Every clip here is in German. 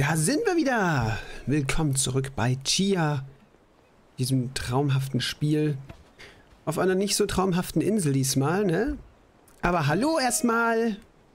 Da sind wir wieder. Willkommen zurück bei Tchia, diesem traumhaften Spiel. Auf einer nicht so traumhaften Insel diesmal, ne? Aber hallo erstmal.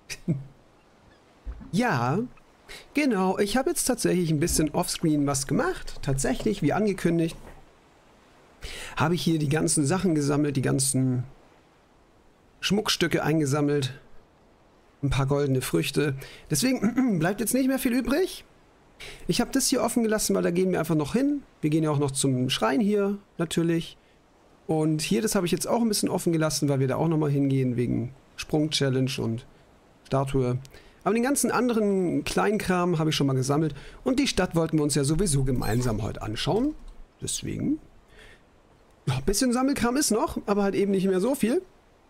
Ja, genau. Ich habe jetzt tatsächlich ein bisschen offscreen was gemacht. Tatsächlich, wie angekündigt, habe ich hier die ganzen Sachen gesammelt, die ganzen Schmuckstücke eingesammelt. Ein paar goldene Früchte. Deswegen bleibt jetzt nicht mehr viel übrig. Ich habe das hier offen gelassen, weil da gehen wir einfach noch hin. Wir gehen ja auch noch zum Schrein hier, natürlich. Und hier, das habe ich jetzt auch ein bisschen offen gelassen, weil wir da auch nochmal hingehen, wegen Sprung-Challenge und Statue. Aber den ganzen anderen Kleinkram habe ich schon mal gesammelt. Und die Stadt wollten wir uns ja sowieso gemeinsam heute anschauen. Deswegen. Ja, ein bisschen Sammelkram ist noch, aber halt eben nicht mehr so viel.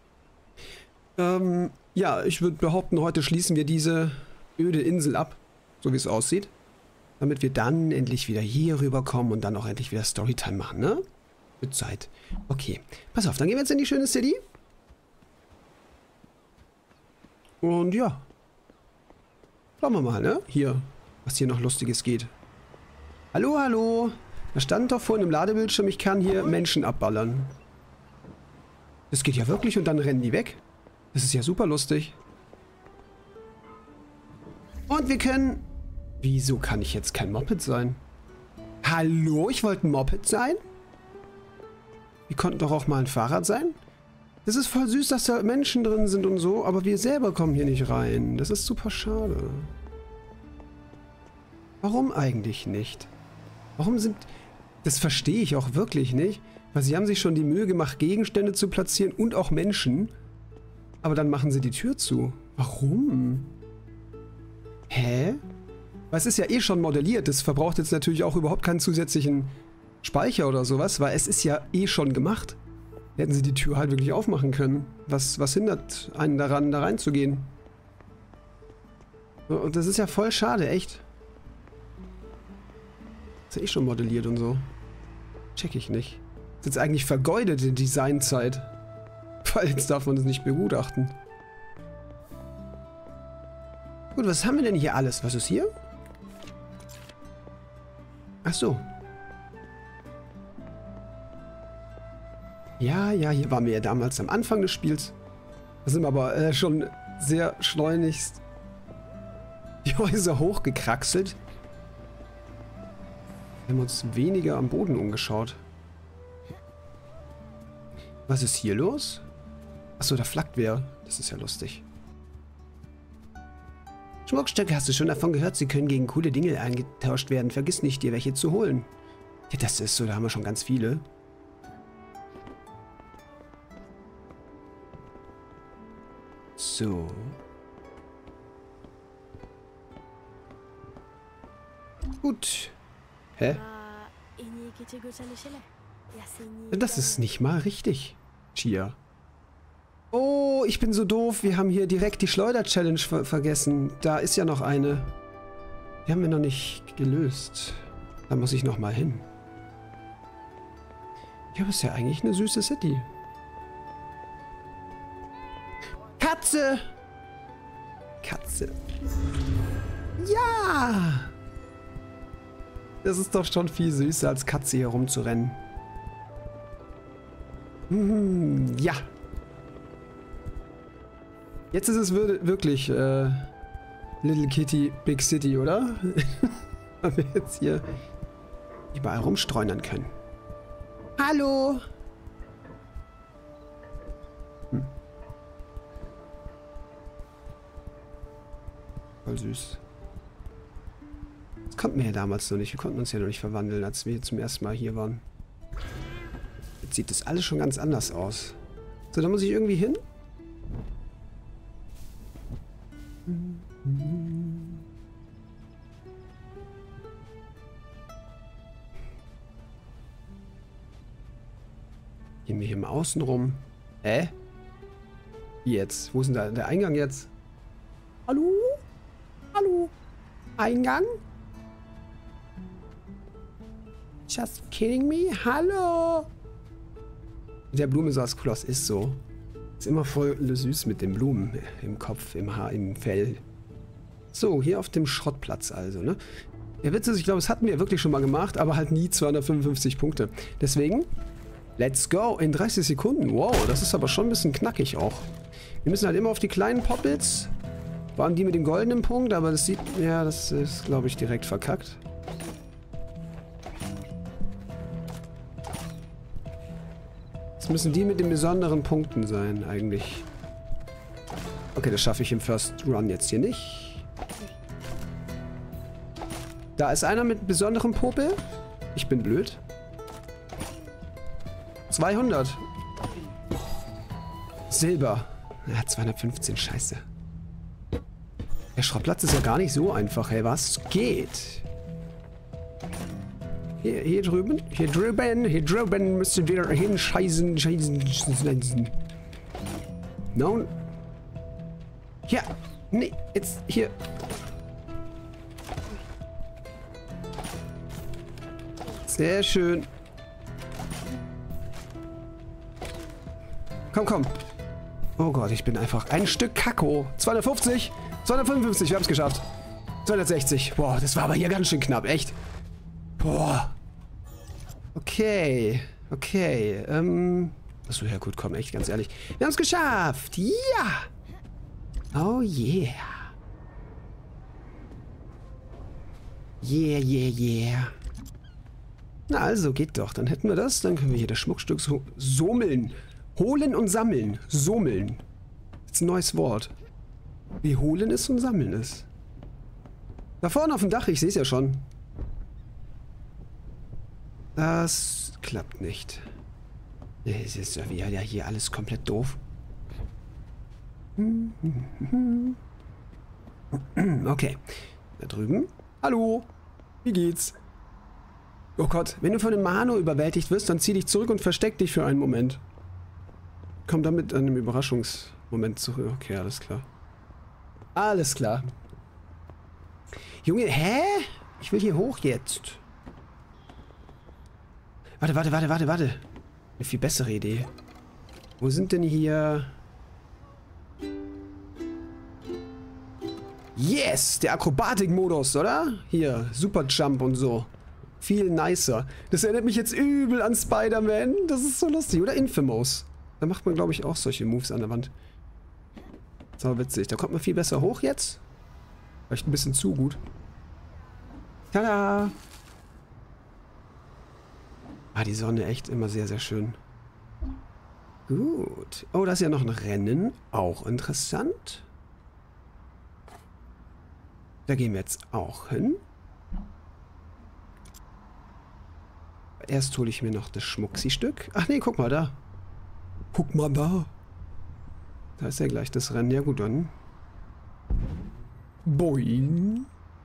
Ja, ich würde behaupten, heute schließen wir diese öde Insel ab, so wie es aussieht. Damit wir dann endlich wieder hier rüberkommen und dann auch endlich wieder Storytime machen, ne? Mit Zeit. Okay, pass auf, dann gehen wir jetzt in die schöne City. Und ja. Schauen wir mal, ne? Hier, was hier noch Lustiges geht. Hallo, hallo. Da stand doch vorhin im Ladebildschirm, ich kann hier Menschen abballern. Das geht ja wirklich und dann rennen die weg. Das ist ja super lustig. Und wir können... Wieso kann ich jetzt kein Moped sein? Hallo, ich wollte ein Moped sein? Wir konnten doch auch mal ein Fahrrad sein? Das ist voll süß, dass da Menschen drin sind und so, aber wir selber kommen hier nicht rein. Das ist super schade. Warum eigentlich nicht? Warum sind... Das verstehe ich auch wirklich nicht. Weil sie haben sich schon die Mühe gemacht, Gegenstände zu platzieren und auch Menschen. Aber dann machen sie die Tür zu. Warum? Hä? Weil es ist ja eh schon modelliert. Das verbraucht jetzt natürlich auch überhaupt keinen zusätzlichen Speicher oder sowas, weil es ist ja eh schon gemacht. Hätten sie die Tür halt wirklich aufmachen können. Was hindert einen daran, da reinzugehen? Und das ist ja voll schade, echt. Ist ja eh schon modelliert und so. Check ich nicht. Das ist jetzt eigentlich vergeudete Designzeit. Weil jetzt darf man das nicht begutachten. Gut, was haben wir denn hier alles? Was ist hier? Ach so. Ja, hier waren wir ja damals am Anfang des Spiels. Da sind wir aber schon sehr schleunigst die Häuser hochgekraxelt. Wir haben uns weniger am Boden umgeschaut. Was ist hier los? Achso, da flackt wer. Das ist ja lustig. Schmuckstücke, hast du schon davon gehört? Sie können gegen coole Dinge eingetauscht werden. Vergiss nicht, dir welche zu holen. Ja, das ist so. Da haben wir schon ganz viele. So. Gut. Hä? Das ist nicht mal richtig. Tchia. Oh, ich bin so doof. Wir haben hier direkt die Schleuder-Challenge vergessen. Da ist ja noch eine. Die haben wir noch nicht gelöst. Da muss ich noch mal hin. Ja, aber ist ja eigentlich eine süße City. Katze! Katze. Ja! Das ist doch schon viel süßer, als Katze hier rumzurennen. Ja. Jetzt ist es wirklich Little Kitty, Big City, oder? Weil wir jetzt hier überall rumstreunern können. Hallo! Voll süß. Das konnten wir ja damals noch nicht. Wir konnten uns ja noch nicht verwandeln, als wir zum ersten Mal hier waren. Jetzt sieht das alles schon ganz anders aus. So, da muss ich irgendwie hin. Gehen wir hier mal außen rum. Hä? Wie jetzt? Wo ist denn da der Eingang jetzt? Hallo? Hallo? Eingang? Just kidding me? Hallo? Mit der Blume sah es cool aus. Ist so. Ist immer voll süß mit den Blumen im Kopf, im Haar, im Fell. So, hier auf dem Schrottplatz also, ne? Der Witz ist, ich glaube, das hatten wir wirklich schon mal gemacht, aber halt nie 255 Punkte. Deswegen, let's go in 30 Sekunden. Wow, das ist aber schon ein bisschen knackig auch. Wir müssen halt immer auf die kleinen Poppets. Vor allem die mit dem goldenen Punkt, aber das sieht... Ja, das ist, glaube ich, direkt verkackt. Das müssen die mit den besonderen Punkten sein, eigentlich. Okay, das schaffe ich im First Run jetzt hier nicht. Da ist einer mit besonderem Popel. Ich bin blöd. 200. Silber. Ja, 215, scheiße. Der Schrottplatz ist ja gar nicht so einfach, hey, was geht? Hier drüben müsst ihr wieder hinscheißen, scheißen. No. Ja, nee, jetzt hier. Sehr schön. Komm, komm. Oh Gott, ich bin einfach ein Stück Kakao. 250, 255, wir haben es geschafft. 260. Boah, das war aber hier ganz schön knapp, echt. Boah. Okay. Okay. Achso, ja gut, komm, echt, ganz ehrlich. Wir haben es geschafft. Ja. Oh yeah. Yeah, yeah, yeah. Na also, geht doch. Dann hätten wir das. Dann können wir hier das Schmuckstück so sommeln. Holen und sammeln. Sommeln. Das ist ein neues Wort. Wie holen ist und sammeln ist. Da vorne auf dem Dach, ich sehe es ja schon. Das klappt nicht. Es ist ja wieder hier alles komplett doof. Okay. Da drüben. Hallo. Wie geht's? Oh Gott, wenn du von dem Mano überwältigt wirst, dann zieh dich zurück und versteck dich für einen Moment. Komm damit an einem Überraschungsmoment zurück. Okay, alles klar. Alles klar. Junge, hä? Ich will hier hoch jetzt. Warte. Eine viel bessere Idee. Wo sind denn hier... Yes! Der Akrobatik-Modus, oder? Hier, Superjump und so. Viel nicer. Das erinnert mich jetzt übel an Spider-Man. Das ist so lustig. Oder Infamous. Da macht man, glaube ich, auch solche Moves an der Wand. So witzig. Da kommt man viel besser hoch jetzt. Vielleicht ein bisschen zu gut. Tada! Ah, die Sonne echt immer sehr, sehr schön. Gut. Oh, da ist ja noch ein Rennen. Auch interessant. Da gehen wir jetzt auch hin. Erst hole ich mir noch das Schmucksi-Stück. Ach nee, guck mal da. Guck mal da. Da ist ja gleich das Rennen. Ja gut, dann. Boing.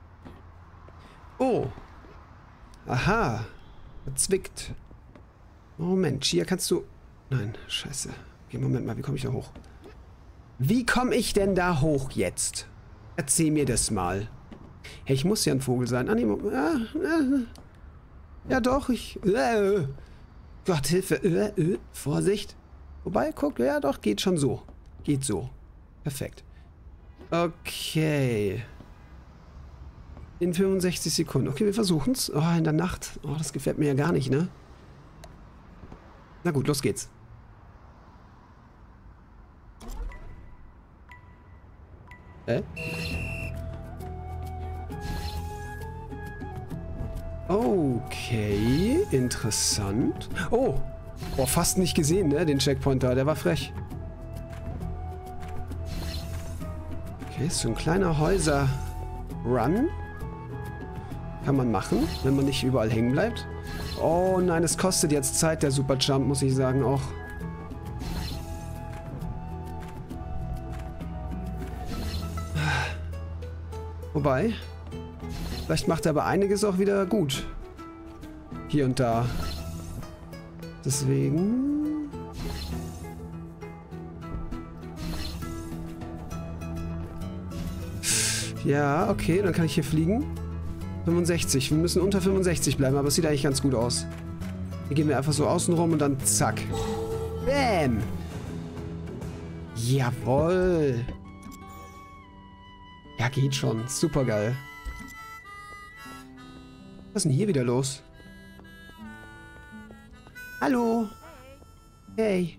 Oh. Aha. Verzwickt. Moment, hier kannst du... Nein, scheiße. Okay, Moment mal, wie komme ich da hoch? Wie komme ich denn da hoch jetzt? Erzähl mir das mal. Hey, ich muss ja ein Vogel sein. Ah, nee, ja doch, ich... Gott, Hilfe. Vorsicht. Wobei, guck, ja doch, geht schon so. Geht so. Perfekt. Okay. In 65 Sekunden. Okay, wir versuchen es. Oh, in der Nacht. Oh, das gefällt mir ja gar nicht, ne? Na gut, los geht's. Okay, interessant. Oh, boah, fast nicht gesehen, ne, den Checkpoint da, der war frech. Okay, ist so ein kleiner Häuser-Run. Kann man machen, wenn man nicht überall hängen bleibt. Oh nein, es kostet jetzt Zeit, der Superjump, muss ich sagen, auch. Wobei, vielleicht macht er aber einiges auch wieder gut. Hier und da. Deswegen... Ja, okay, dann kann ich hier fliegen. 65. Wir müssen unter 65 bleiben, aber es sieht eigentlich ganz gut aus. Hier gehen wir einfach so außen rum und dann zack. Bam! Jawohl! Ja, geht schon. Super geil. Was ist denn hier wieder los? Hallo? Hey.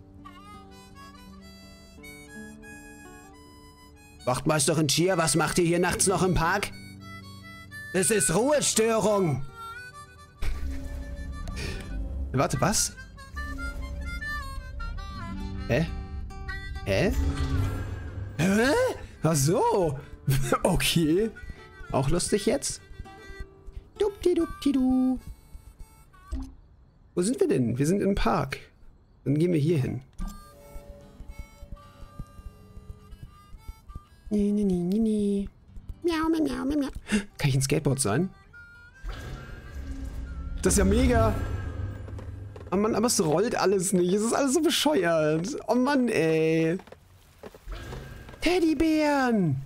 Wachtmeisterin Chia, was macht ihr hier nachts noch im Park? Es ist Ruhestörung. Warte, was? Hä? Hä? Hä? Ach so. Okay. Auch lustig jetzt? Dupdi-dupdi-du. Wo sind wir denn? Wir sind im Park. Dann gehen wir hier hin. Miau, miau, miau, miau. Kann ich ein Skateboard sein? Das ist ja mega. Oh Mann, aber es rollt alles nicht. Es ist alles so bescheuert. Oh Mann, ey. Teddybären.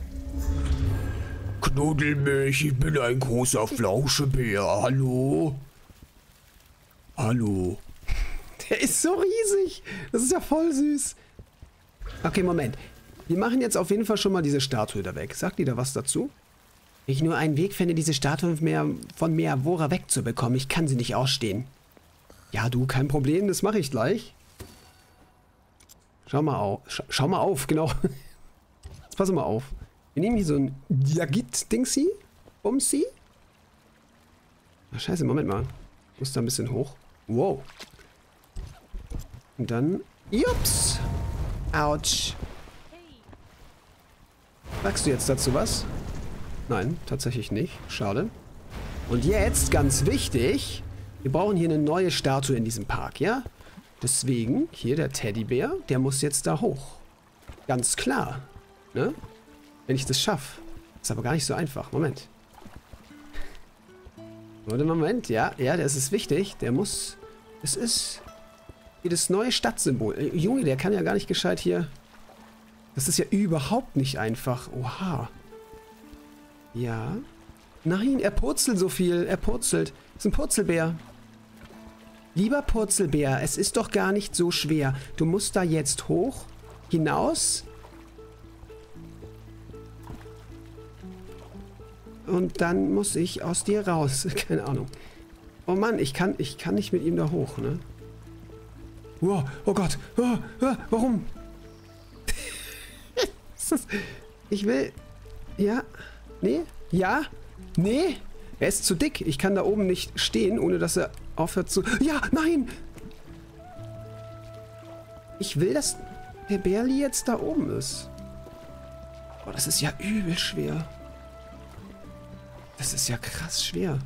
Knuddel mich, ich bin ein großer Flauschebär. Hallo? Hallo? Der ist so riesig. Das ist ja voll süß. Okay, Moment. Wir machen jetzt auf jeden Fall schon mal diese Statue da weg. Sagt die da was dazu? Ich nur einen Weg finde, diese Statue von Meawora wegzubekommen. Ich kann sie nicht ausstehen. Ja, du, kein Problem. Das mache ich gleich. Schau mal auf. Schau mal auf, genau. Jetzt pass mal auf. Wir nehmen hier so ein Jagit-Dingsi. Bumsi. Ach, scheiße, Moment mal. Ich muss da ein bisschen hoch. Wow. Und dann... Jups. Autsch. Sagst du jetzt dazu was? Nein, tatsächlich nicht. Schade. Und jetzt, ganz wichtig, wir brauchen hier eine neue Statue in diesem Park, ja? Deswegen, hier der Teddybär, der muss jetzt da hoch. Ganz klar. Ne? Wenn ich das schaffe. Ist aber gar nicht so einfach. Moment. Moment, ja, das ist wichtig. Der muss... Es ist... Hier das neue Stadtsymbol. Junge, der kann ja gar nicht gescheit hier... Das ist ja überhaupt nicht einfach. Oha. Ja. Nein, er purzelt so viel. Er purzelt. Das ist ein Purzelbär. Lieber Purzelbär, es ist doch gar nicht so schwer. Du musst da jetzt hoch, hinaus. Und dann muss ich aus dir raus. Keine Ahnung. Oh Mann, ich kann nicht mit ihm da hoch, ne? Wow, oh Gott. Warum? Ich will... Ja? Nee? Ja? Nee? Er ist zu dick. Ich kann da oben nicht stehen, ohne dass er aufhört zu... Ja! Nein! Ich will, dass der Bärli jetzt da oben ist. Oh, das ist ja übel schwer. Das ist ja krass schwer.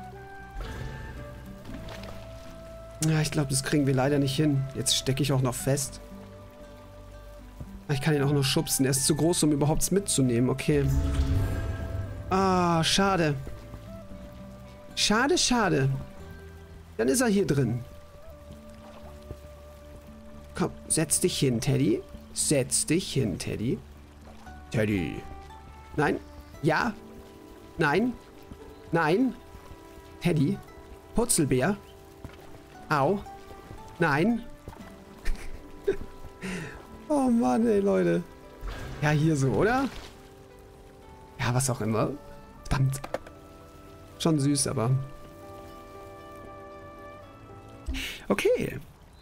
Ja, ich glaube, das kriegen wir leider nicht hin. Jetzt stecke ich auch noch fest. Ich kann ihn auch noch schubsen. Er ist zu groß, um überhaupt mitzunehmen. Okay. Ah, schade. Schade, schade. Dann ist er hier drin. Komm, setz dich hin, Teddy. Setz dich hin, Teddy. Teddy. Nein. Ja. Nein. Nein. Teddy. Purzelbär. Au. Nein. Oh Mann, ey, Leute. Ja, hier so, oder? Ja, was auch immer. Verdammt. Schon süß, aber... Okay.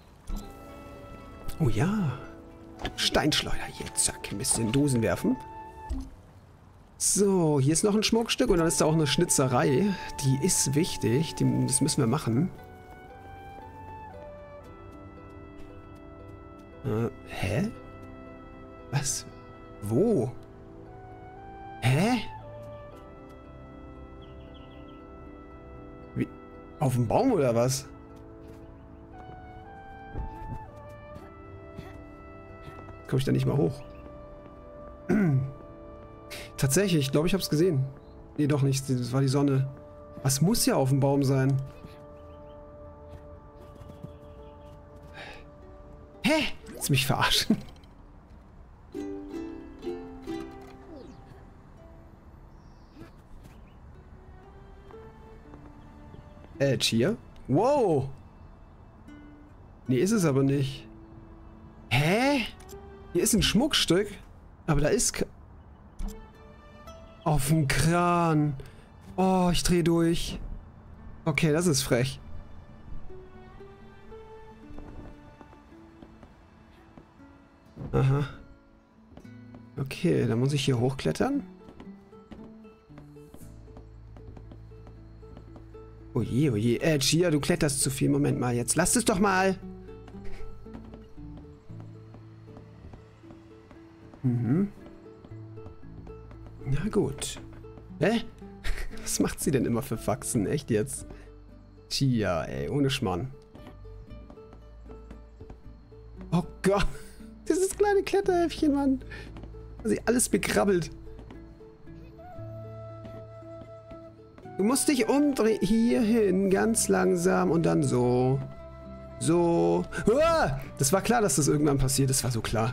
Oh ja. Steinschleuder. Jetzt, zack. Ein bisschen Dosen werfen. So, hier ist noch ein Schmuckstück und dann ist da auch eine Schnitzerei. Die ist wichtig. Das müssen wir machen. Hä? Was? Wo? Hä? Wie? Auf dem Baum oder was? Komme ich da nicht mal hoch? Tatsächlich, ich glaube, ich habe es gesehen. Nee, doch nicht. Das war die Sonne. Was muss ja auf dem Baum sein? Hä? Willst du mich verarschen? Chia? Wow! Nee, ist es aber nicht. Hä? Hier ist ein Schmuckstück, aber da ist... Auf dem Kran. Oh, ich drehe durch. Okay, das ist frech. Aha. Okay, dann muss ich hier hochklettern. Oje, oje. Chia, du kletterst zu viel. Moment mal jetzt. Lass es doch mal. Mhm. Na gut. Hä? Was macht sie denn immer für Faxen? Echt jetzt? Chia, ey. Ohne Schmarrn. Oh Gott. Dieses kleine Kletterhäfchen, Mann. Sie alles bekrabbelt. Du musst dich umdrehen. Hierhin, ganz langsam und dann so. So. Uah! Das war klar, dass das irgendwann passiert. Das war so klar.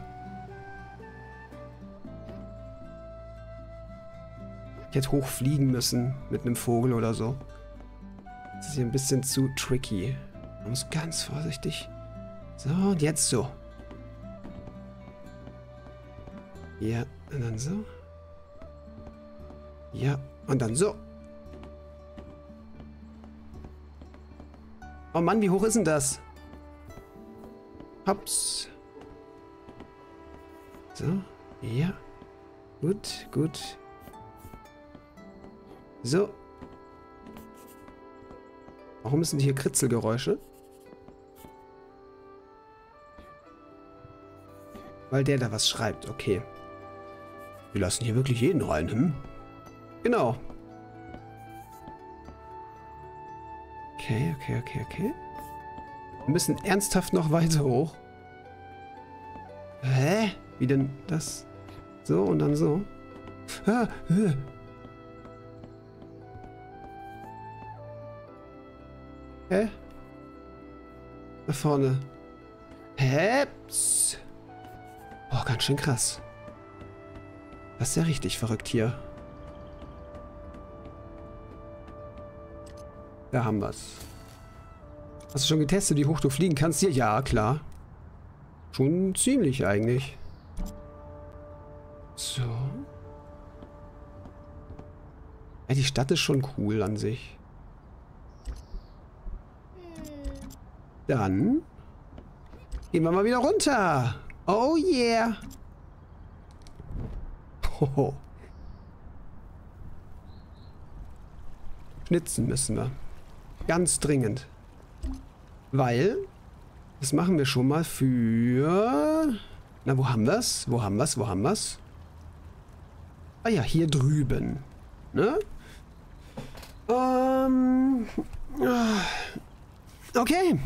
Ich hätte hochfliegen müssen mit einem Vogel oder so. Das ist hier ein bisschen zu tricky. Man muss ganz vorsichtig. So, und jetzt so. Ja, und dann so. Ja, und dann so. Oh Mann, wie hoch ist denn das? Hops. So, ja. Gut, gut. So. Warum sind hier Kritzelgeräusche? Weil der da was schreibt, okay. Wir lassen hier wirklich jeden rein, hm? Genau. Okay, okay, okay, okay. Wir müssen ernsthaft noch weiter hoch. Hä? Wie denn das? So und dann so. Ah, Hä? Da vorne. Hä? Psst. Boah, ganz schön krass. Das ist ja richtig verrückt hier. Da haben wir's. Hast du schon getestet, wie hoch du fliegen kannst? Hier? Ja, klar. Schon ziemlich eigentlich. So. Ja, die Stadt ist schon cool an sich. Dann gehen wir mal wieder runter. Oh yeah. Hoho. Schnitzen müssen wir. Ganz dringend. Weil, das machen wir schon mal für... Na, wo haben wir's? Wo haben wir's? Wo haben wir's? Ah ja, hier drüben. Ne? Okay.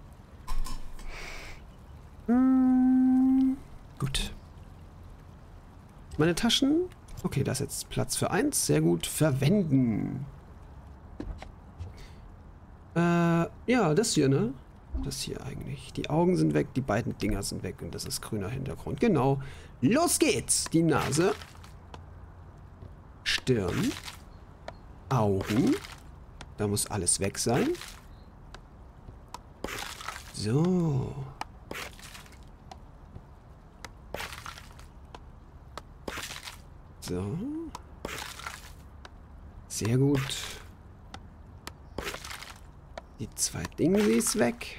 Gut. Meine Taschen. Okay, da ist jetzt Platz für 1. Sehr gut. Verwenden. Ja, das hier, ne? Das hier eigentlich. Die Augen sind weg, die beiden Dinger sind weg und das ist grüner Hintergrund. Genau. Los geht's! Die Nase. Stirn. Augen. Da muss alles weg sein. So. So. Sehr gut. Die zwei Dingsies weg.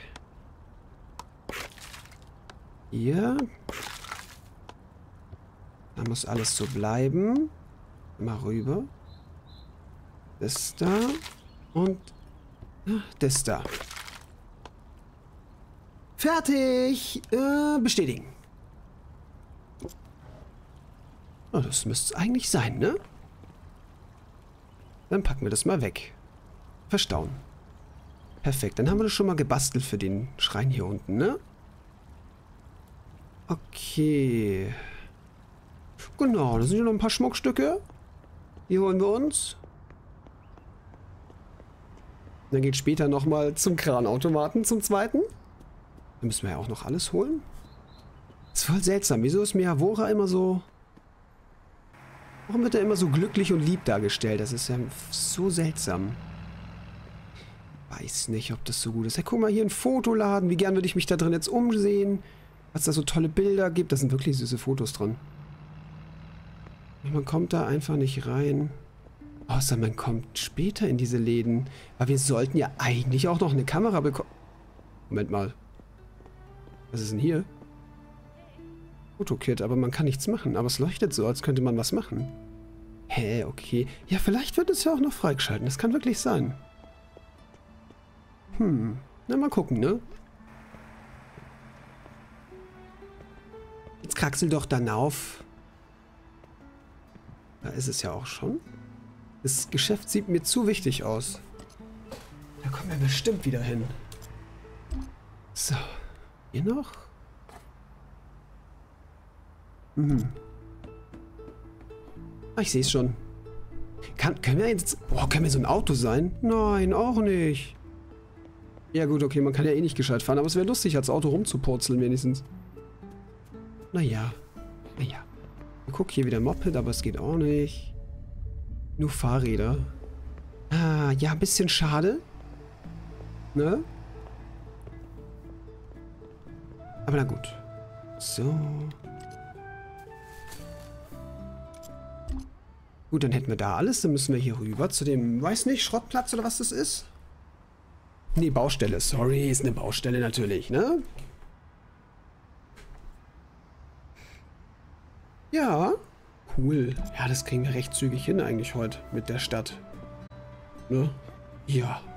Hier. Da muss alles so bleiben. Mal rüber. Das da. Und das da. Fertig. Bestätigen. Oh, das müsste es eigentlich sein, ne? Dann packen wir das mal weg. Verstauen. Perfekt, dann haben wir das schon mal gebastelt für den Schrein hier unten, ne? Okay. Genau, da sind ja noch ein paar Schmuckstücke. Die holen wir uns. Dann geht später nochmal zum Kranautomaten, zum zweiten. Da müssen wir ja auch noch alles holen. Das ist voll seltsam. Wieso ist Miyavora immer so... Warum wird er immer so glücklich und lieb dargestellt? Das ist ja so seltsam. Weiß nicht, ob das so gut ist. Hey, guck mal, hier ein Fotoladen. Wie gern würde ich mich da drin jetzt umsehen. Was da so tolle Bilder gibt. Da sind wirklich süße Fotos drin. Man kommt da einfach nicht rein. Außer man kommt später in diese Läden. Aber wir sollten ja eigentlich auch noch eine Kamera bekommen. Moment mal. Was ist denn hier? Fotokit, aber man kann nichts machen. Aber es leuchtet so, als könnte man was machen. Hä, okay. Ja, vielleicht wird es ja auch noch freigeschalten. Das kann wirklich sein. Na, mal gucken, ne? Jetzt kraxel doch dann auf. Da ist es ja auch schon. Das Geschäft sieht mir zu wichtig aus. Da kommen wir bestimmt wieder hin. So. Hier noch? Ah, ich sehe es schon. Können wir jetzt... Boah, können wir so ein Auto sein? Nein, auch nicht. Ja gut, okay, man kann ja eh nicht gescheit fahren, aber es wäre lustig, als Auto rumzupurzeln wenigstens. Naja. Guck, hier wieder Moped, aber es geht auch nicht. Nur Fahrräder. Ah, ja, ein bisschen schade. Ne? Aber na gut. So. Gut, dann hätten wir da alles. Dann müssen wir hier rüber zu dem, weiß nicht, Schrottplatz oder was das ist. Nee, Baustelle. Sorry, ist eine Baustelle natürlich, ne? Ja. Cool. Ja, das kriegen wir recht zügig hin eigentlich heute mit der Stadt. Ne? Ja.